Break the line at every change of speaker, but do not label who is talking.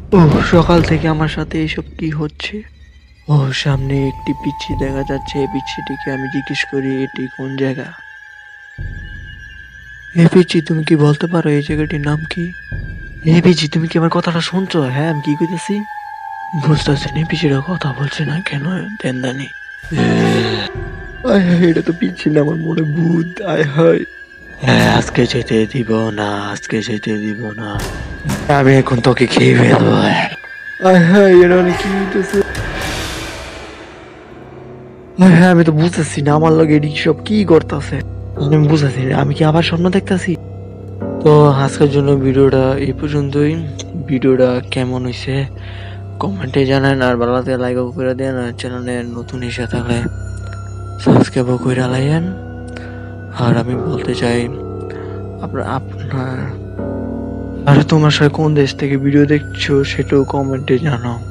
ওহ, সকাল থেকে আমার সাথে এসব কি হচ্ছে? ও, সামনে একটি পিচ্চি দেখা যাচ্ছে। এই পিচ্চিটিকে আমি জিজ্ঞেস করি এটি কোন জায়গা। এ পিচ্চি, তুমি কি বলতে পারো এই জায়গাটির নাম কি? এ পিচ্চি, তুমি কি আমার কথাটা শুনছো? হ্যাঁ, আমি কি কইতেছি বুঝতেছি না। পিচ্চিটা কথা বলছে না কেন? দেনদানি। আয় হায়, এটা তো পিচ্ছি না, আমার মনে ভূত। আয় হায়। হ্যাঁ, আজকে যেতে দিব না, আজকে যেতে দিব না। আমি এখন তোকে খেয়ে ফেলবো। আয় হায়, এটা অনেক কি হইতেছে? আয় হায়, আমি তো বুঝতেছি না আমার লগে এটি সব কি করতেছে। আমি বুঝতেছি না, আমি কি আবার স্বপ্ন দেখতেছি? তো আজকের জন্য ভিডিওটা এই পর্যন্তই। ভিডিওটা কেমন হয়েছে কমেন্টে জানান, আর ভালো লাগলে লাইক করে দেন, আর চ্যানেলে নতুন এসে থাকলে সাবস্ক্রাইব করে লাইয়েন। আর আমি বলতে চাই, আপনার আর তোমার সাথে কোন দেশ থেকে ভিডিও দেখছো সেটাও কমেন্টে জানাও।